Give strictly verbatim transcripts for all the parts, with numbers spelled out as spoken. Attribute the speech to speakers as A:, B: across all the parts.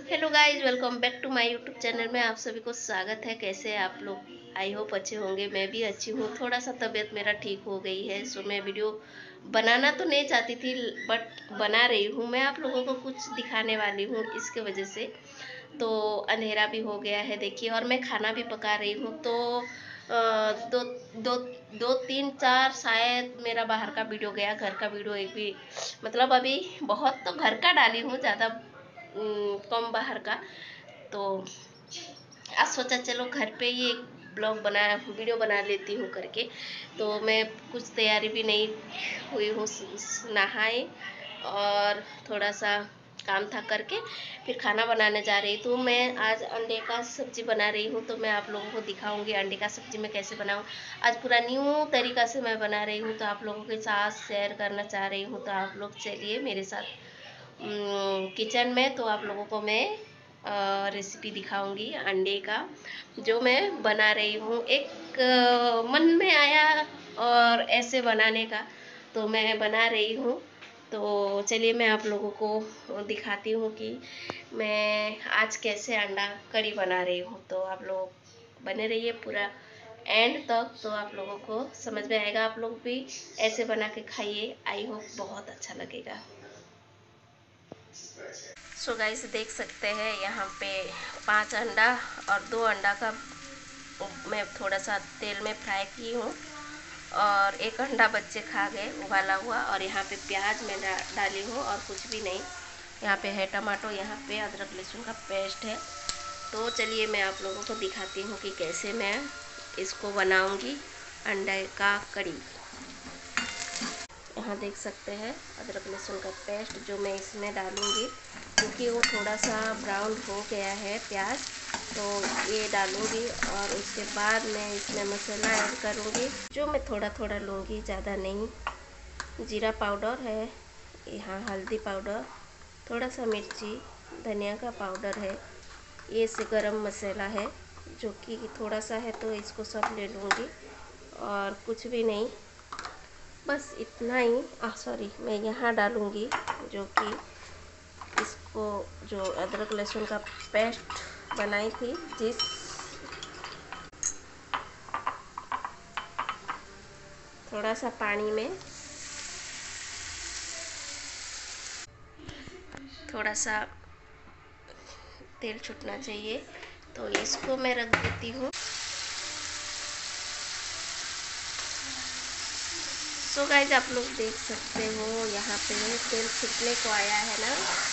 A: Hello guys, welcome back to my YouTube channel में आप सभी को स्वागत है। कैसे हैं आप लोग? आई होप अच्छे होंगे। मैं भी अच्छी हूँ। थोड़ा सा तबीयत मेरा ठीक हो गई है, सो मैं वीडियो बनाना तो नहीं चाहती थी, बट बना रही हूँ। मैं आप लोगों को कुछ दिखाने वाली हूँ इसके वजह से। तो अंधेरा भी हो गया है देखिए, और मैं खाना भी पका रही हूँ। तो अ, दो दो दो तीन चार शायद मेरा बाहर का वीडियो गया, घर का वीडियो एक भी, मतलब अभी बहुत तो घर का डाली हूँ, ज़्यादा कम बाहर का। तो आज सोचा चलो घर पे ही एक ब्लॉग बना वीडियो बना लेती हूँ करके। तो मैं कुछ तैयारी भी नहीं हुई हूँ, नहाए और थोड़ा सा काम था करके फिर खाना बनाने जा रही। तो मैं आज अंडे का सब्जी बना रही हूँ। तो मैं आप लोगों को दिखाऊंगी अंडे का सब्जी मैं कैसे बनाऊँ। आज पूरा न्यू तरीका से मैं बना रही हूँ, तो आप लोगों के साथ शेयर करना चाह रही हूँ। तो आप लोग चलिए मेरे साथ किचन में। तो आप लोगों को मैं रेसिपी दिखाऊंगी अंडे का, जो मैं बना रही हूँ। एक आ, मन में आया और ऐसे बनाने का, तो मैं बना रही हूँ। तो चलिए मैं आप लोगों को दिखाती हूँ कि मैं आज कैसे अंडा करी बना रही हूँ। तो आप लोग बने रहिए पूरा एंड तक, तो आप लोगों को समझ में आएगा। आप लोग भी ऐसे बना के खाइए, आई होप बहुत अच्छा लगेगा। सो गाइस देख सकते हैं यहाँ पे पांच अंडा और दो अंडा का मैं थोड़ा सा तेल में फ्राई की हूँ, और एक अंडा बच्चे खा गए उबाला हुआ। और यहाँ पे प्याज मैं डा, डाली हूँ और कुछ भी नहीं। यहाँ पे है टमाटो, यहाँ पे अदरक लहसुन का पेस्ट है। तो चलिए मैं आप लोगों को दिखाती हूँ कि कैसे मैं इसको बनाऊँगी अंडे का कड़ी। यहाँ देख सकते हैं अदरक लहसुन का पेस्ट जो मैं इसमें डालूँगी, क्योंकि वो थोड़ा सा ब्राउन हो गया है प्याज, तो ये डालूँगी। और उसके बाद मैं इसमें मसाला ऐड करूँगी, जो मैं थोड़ा थोड़ा लूँगी, ज़्यादा नहीं। जीरा पाउडर है, यहाँ हल्दी पाउडर, थोड़ा सा मिर्ची, धनिया का पाउडर है, ये से गरम मसाला है जो कि थोड़ा सा है, तो इसको सब ले लूँगी। और कुछ भी नहीं, बस इतना ही। आ सॉरी, मैं यहाँ डालूँगी जो कि इसको जो अदरक लहसुन का पेस्ट बनाई थी, जिस थोड़ा सा पानी में थोड़ा सा तेल छूटना चाहिए, तो इसको मैं रख देती हूँ। सो गाइस आप लोग देख सकते हो यहाँ पे तेल छूटने को आया है ना,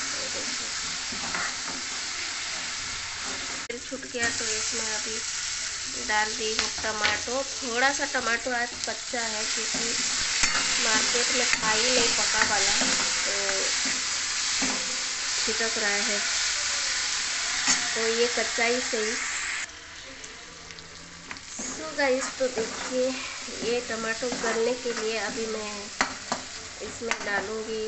A: तेल छूट गया। तो इसमें अभी डाल दी हूँ टमाटो। थोड़ा सा टमाटो आज कच्चा है, क्योंकि मार्केट में था ही नहीं पका वाला, तो छिटक रहा है, तो ये कच्चा ही सही। सो गाइस तो देखिए ये टमाटो गलने के लिए अभी मैं इसमें डालूँगी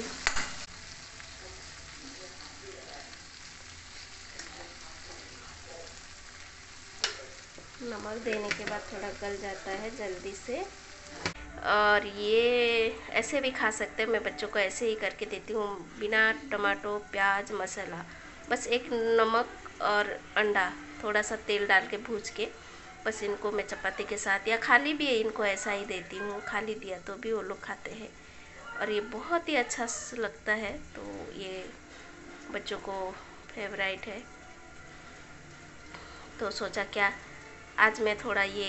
A: नमक। देने के बाद थोड़ा गल जाता है जल्दी से। और ये ऐसे भी खा सकते हैं, मैं बच्चों को ऐसे ही करके देती हूँ, बिना टमाटो प्याज मसाला, बस एक नमक और अंडा, थोड़ा सा तेल डाल के भूज के, बस इनको मैं चपाती के साथ या खाली भी इनको ऐसा ही देती हूँ। खाली दिया तो भी वो लोग खाते हैं, और ये बहुत ही अच्छा लगता है। तो ये बच्चों को फेवरेट है, तो सोचा क्या आज मैं थोड़ा ये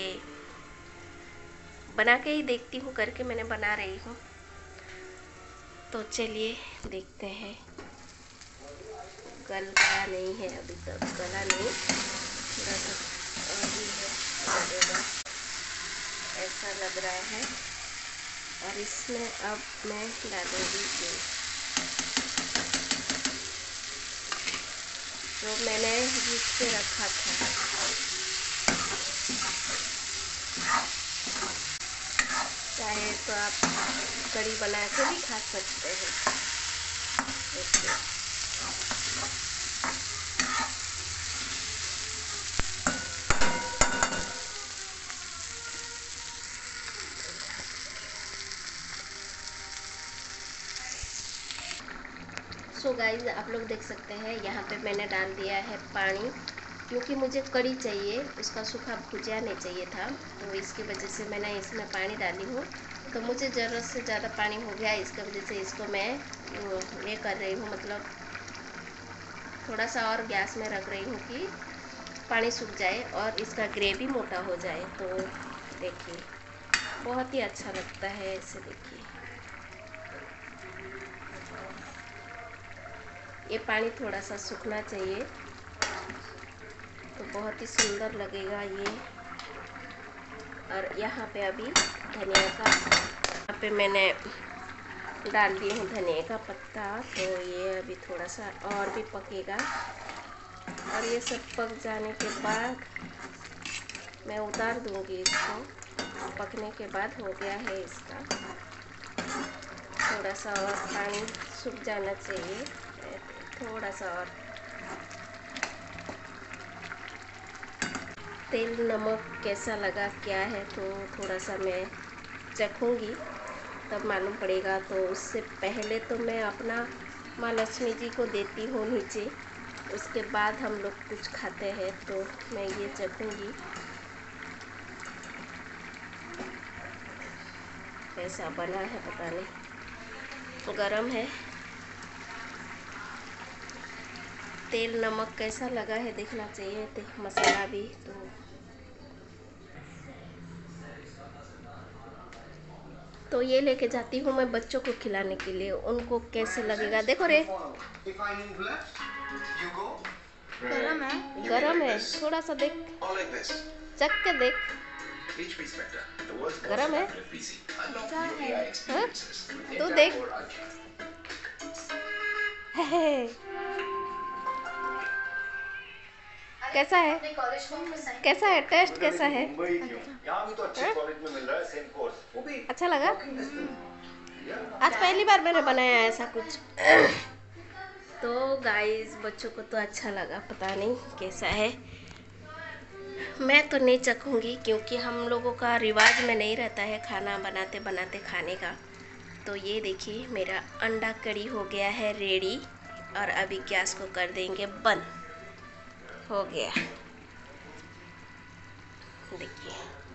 A: बना के ही देखती हूँ करके मैंने बना रही हूँ। तो चलिए देखते हैं। गल गया नहीं है अभी तक, गला नहीं, थोड़ा सा अभी है, लगेगा ऐसा लग रहा है। और इसमें अब मैं डालूंगी ये जो मैंने भूज के रखा था। चाहे तो आप कड़ी बना के भी खा सकते हैं। सो गाइस आप लोग देख सकते हैं यहाँ पे मैंने डाल दिया है पानी, क्योंकि मुझे कड़ी चाहिए, उसका सूखा भुजिया नहीं चाहिए था, तो इसकी वजह से मैंने इसमें पानी डाली हूँ। तो मुझे ज़रूरत से ज़्यादा पानी हो गया, इसकी वजह से इसको मैं ये कर रही हूँ, मतलब थोड़ा सा और गैस में रख रही हूँ कि पानी सूख जाए और इसका ग्रेवी मोटा हो जाए। तो देखिए बहुत ही अच्छा लगता है ऐसे। देखिए ये पानी थोड़ा सा सूखना चाहिए तो बहुत ही सुंदर लगेगा ये। और यहाँ पे अभी धनिया का, यहाँ पे मैंने डाल दी हूँ धनिया का पत्ता, तो ये अभी थोड़ा सा और भी पकेगा। और ये सब पक जाने के बाद मैं उतार दूँगी इसको। पकने के बाद हो गया है इसका, थोड़ा सा और पानी सूख जाना चाहिए, थोड़ा सा और। तेल नमक कैसा लगा क्या है तो थोड़ा सा मैं चखूँगी, तब मालूम पड़ेगा। तो उससे पहले तो मैं अपना माँ लक्ष्मी जी को देती हूँ नीचे, उसके बाद हम लोग कुछ खाते हैं। तो मैं ये चखूँगी कैसा बना है, पता नहीं, गरम है। तेल नमक कैसा लगा है देखना चाहिए, मसाला भी। तो तो ये लेके जाती हूँ मैं बच्चों को खिलाने के लिए, उनको कैसे लगेगा। देखो रे गरम है, गरम है, थोड़ा सा देख, चख के देख, गरम है, हाँ? तू देख कैसा है, कैसा है, टेस्ट कैसा है, अच्छा लगा। आज पहली बार मैंने बनाया ऐसा कुछ। तो गाइस बच्चों को तो अच्छा लगा, पता नहीं कैसा है। मैं तो नहीं चखूँगी क्योंकि हम लोगों का रिवाज में नहीं रहता है खाना बनाते बनाते खाने का। तो ये देखिए मेरा अंडा कड़ी हो गया है रेडी, और अभी गैस को कर देंगे बंद। हो गया, देखिए।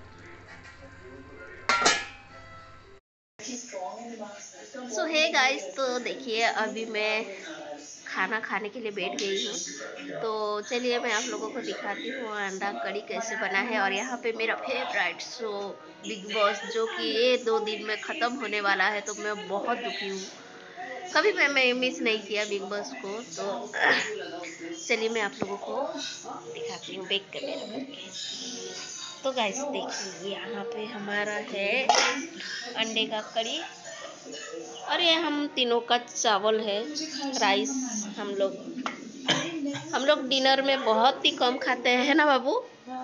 A: सो है गाइस, तो देखिए अभी मैं खाना खाने के लिए बैठ गई हूँ। तो चलिए मैं आप लोगों को दिखाती हूँ अंडा कड़ी कैसे बना है। और यहाँ पे मेरा फेवरेट शो बिग बॉस, जो कि ये दो दिन में ख़त्म होने वाला है, तो मैं बहुत दुखी हूँ। कभी मैं मैं मिस नहीं किया बिग बॉस को। तो चलिए मैं आप लोगों को दिखाती हूँ बैक कैमरा करके। तो गाइस देखिए यहाँ पे हमारा है अंडे का कड़ी, और ये हम तीनों का चावल है, राइस। हम लोग हम लोग डिनर में बहुत ही कम खाते हैं, है ना बाबू?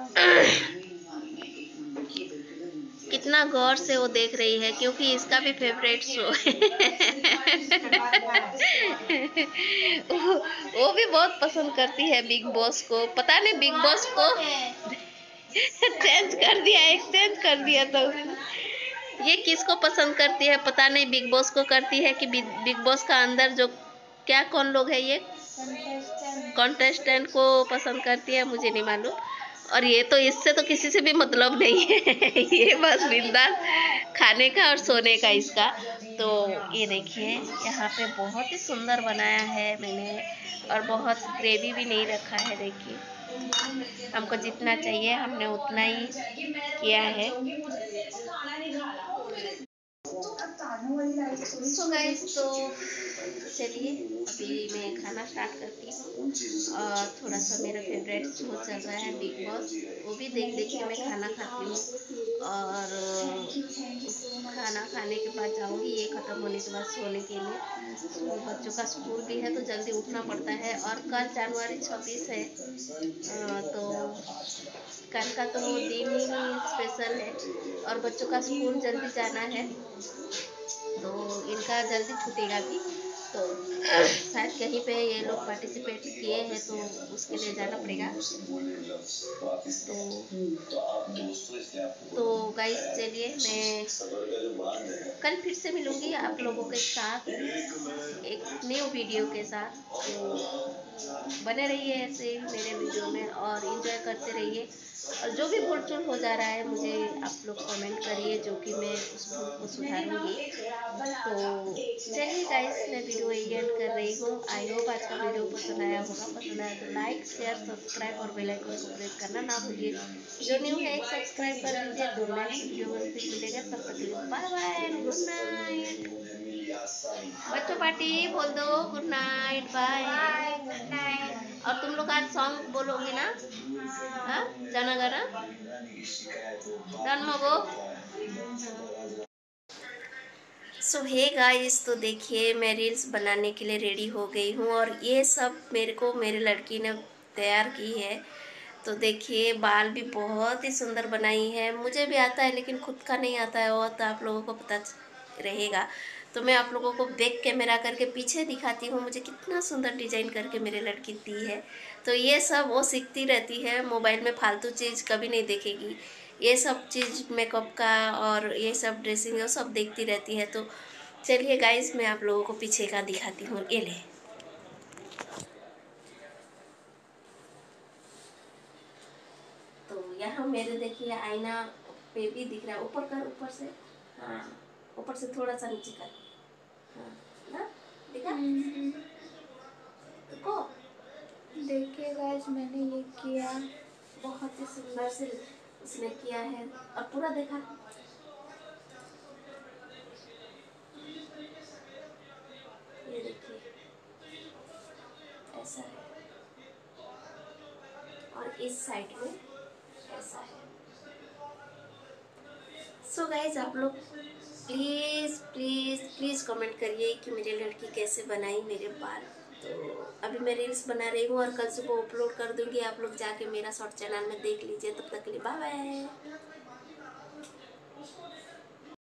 A: कितना गौर से वो देख रही है, क्योंकि इसका भी फेवरेट शो है। वो, वो भी बहुत पसंद करती है बिग बॉस को। पता नहीं बिग बॉस को चेंज कर दिया, एक्सचेंज कर दिया। तो ये किसको पसंद करती है पता नहीं, बिग बॉस को करती है कि बिग बॉस का अंदर जो क्या कौन लोग है, ये कॉन्टेस्टेंट को पसंद करती है, मुझे नहीं मालूम। और ये तो इससे तो किसी से भी मतलब नहीं है। ये बस बिंदास खाने का और सोने का इसका। तो ये देखिए यहाँ पे बहुत ही सुंदर बनाया है मैंने, और बहुत ग्रेवी भी नहीं रखा है। देखिए हमको जितना चाहिए हमने उतना ही किया है। सो गाइस, तो चलिए अभी मैं खाना स्टार्ट करती हूँ। और थोड़ा सा मेरा फेवरेट शो चल रहा है बिग बॉस, वो भी देख देख के मैं खाना खाती हूँ। और खाना खाने के बाद जाऊँगी ये ख़त्म होने के बाद सोने के लिए। बच्चों का स्कूल भी है तो जल्दी उठना पड़ता है। और कल जनवरी छब्बीस है, तो कल का तो दिन ही स्पेशल है, और बच्चों का स्कूल जल्दी जाना है, तो इनका जल्दी छूटेगा भी। तो शायद कहीं पे ये लोग पार्टिसिपेट किए हैं तो उसके लिए जाना पड़ेगा। तो तो गाइस चलिए मैं कल फिर से मिलूंगी आप लोगों के साथ एक न्यू वीडियो के साथ। तो बने रहिए ऐसे मेरे वीडियो में और एंजॉय करते रहिए, और जो भी भूल चूल हो जा रहा है मुझे आप लोग कमेंट करिए, जो कि मैं उस भूल को सुधारूंगी। तो चलिए गाइस मैं वीडियो एंड कर रही हूँ। आई होप आज का वीडियो पसंद आया होगा। पसंद आया तो लाइक शेयर सब्सक्राइब और बेल आइकन को प्रेस करना ना भूलिए। जो न्यू है एक सब्सक्राइब कर दीजिए। तो नेक्स्ट वीडियो में फिर मिलेगा, तब तक के लिए बाय बाय, गुड नाइट। बच्चों पार्टी बोल दो, good night, bye good night. और तुम लोग आज सॉन्ग बोलोगे ना? हाँ, जाना गाना डन मगो। सो हे गाइस, तो देखिए मैं रील्स बनाने के लिए रेडी हो गई हूँ, और ये सब मेरे को मेरे लड़की ने तैयार की है। तो देखिए बाल भी बहुत ही सुंदर बनाई है। मुझे भी आता है लेकिन खुद का नहीं आता है, और तो आप लोगों को पता रहेगा। तो मैं आप लोगों को बैक कैमरा करके पीछे दिखाती हूँ मुझे कितना सुंदर डिजाइन करके मेरे लड़की दी है। तो ये सब वो सीखती रहती है, मोबाइल में फालतू चीज़ कभी नहीं देखेगी। ये सब चीज़ मेकअप का और ये सब ड्रेसिंग वो सब देखती रहती है। तो चलिए गाइस मैं आप लोगों को पीछे का दिखाती हूँ। ये ले, तो यहाँ मेरे देखिए आईना पे भी दिख रहा है। ऊपर कर, ऊपर से, हाँ ऊपर से थोड़ा सा नीचे कर, हाँ ना दिखा देखो।
B: देखिए गाइस मैंने ये किया,
A: बहुत ही सुंदर से उसने किया है। और पूरा देखा, ये देखिए ऐसा है, और इस साइड में ऐसा है। सो so गाइज आप लोग प्लीज़ प्लीज़ प्लीज़ कमेंट करिए कि मेरी लड़की कैसे बनाई मेरे बाल। तो अभी मैं रील्स बना रही हूँ और कल सुबह अपलोड कर दूँगी। आप लोग जाके मेरा शॉर्ट चैनल में देख लीजिए। तब तक के लिए बाय बाय।